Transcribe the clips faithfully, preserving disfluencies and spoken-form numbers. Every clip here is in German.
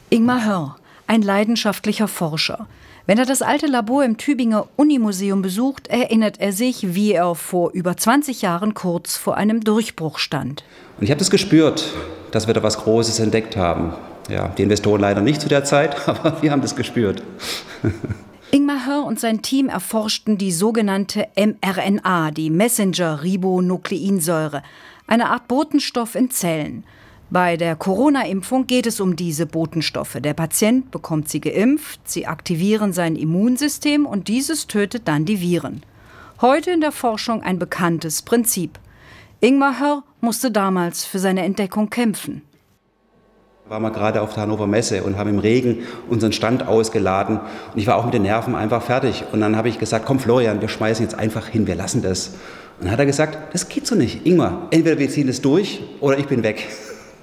Ingmar Hörr, ein leidenschaftlicher Forscher. Wenn er das alte Labor im Tübinger Unimuseum besucht, erinnert er sich, wie er vor über zwanzig Jahren kurz vor einem Durchbruch stand. Und ich habe das gespürt, dass wir da was Großes entdeckt haben. Ja, die Investoren leider nicht zu der Zeit, aber wir haben das gespürt. Ingmar Hörr und sein Team erforschten die sogenannte mRNA, die Messenger-Ribonukleinsäure, eine Art Botenstoff in Zellen. Bei der Corona-Impfung geht es um diese Botenstoffe. Der Patient bekommt sie geimpft, sie aktivieren sein Immunsystem und dieses tötet dann die Viren. Heute in der Forschung ein bekanntes Prinzip. Ingmar Hörr musste damals für seine Entdeckung kämpfen. Wir waren gerade auf der Hannover Messe und haben im Regen unseren Stand ausgeladen. Und ich war auch mit den Nerven einfach fertig. Und dann habe ich gesagt, komm Florian, wir schmeißen jetzt einfach hin, wir lassen das. Und dann hat er gesagt, das geht so nicht. Ingmar, entweder wir ziehen es durch oder ich bin weg.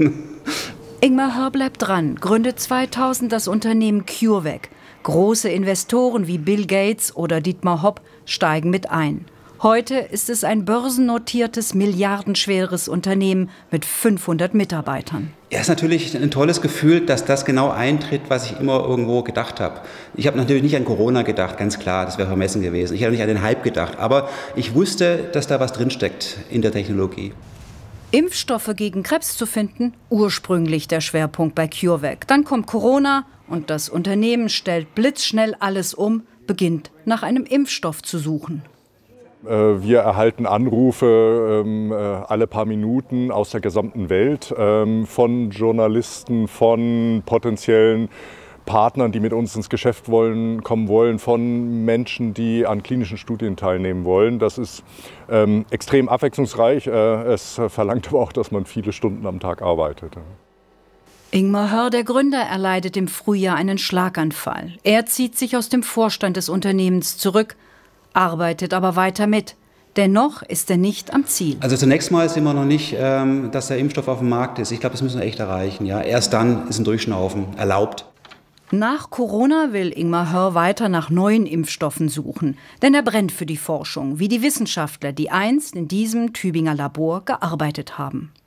Ingmar Hörr bleibt dran, gründet zweitausend das Unternehmen CureVac. Große Investoren wie Bill Gates oder Dietmar Hopp steigen mit ein. Heute ist es ein börsennotiertes, milliardenschweres Unternehmen mit fünfhundert Mitarbeitern. Ja, ist natürlich ein tolles Gefühl, dass das genau eintritt, was ich immer irgendwo gedacht habe. Ich habe natürlich nicht an Corona gedacht, ganz klar, das wäre vermessen gewesen. Ich habe nicht an den Hype gedacht, aber ich wusste, dass da was drinsteckt in der Technologie. Impfstoffe gegen Krebs zu finden, ursprünglich der Schwerpunkt bei CureVac. Dann kommt Corona und das Unternehmen stellt blitzschnell alles um, beginnt nach einem Impfstoff zu suchen. Wir erhalten Anrufe ähm, alle paar Minuten aus der gesamten Welt ähm, von Journalisten, von potenziellen Partnern, die mit uns ins Geschäft wollen, kommen wollen, von Menschen, die an klinischen Studien teilnehmen wollen. Das ist ähm, extrem abwechslungsreich. Äh, es verlangt aber auch, dass man viele Stunden am Tag arbeitet. Ingmar Hörr, der Gründer, erleidet im Frühjahr einen Schlaganfall. Er zieht sich aus dem Vorstand des Unternehmens zurück, arbeitet aber weiter mit. Dennoch ist er nicht am Ziel. Also zunächst mal sind wir noch nicht, ähm, dass der Impfstoff auf dem Markt ist. Ich glaube, das müssen wir echt erreichen. Ja? Erst dann ist ein Durchschnaufen erlaubt. Nach Corona will Ingmar Hörr weiter nach neuen Impfstoffen suchen. Denn er brennt für die Forschung, wie die Wissenschaftler, die einst in diesem Tübinger Labor gearbeitet haben.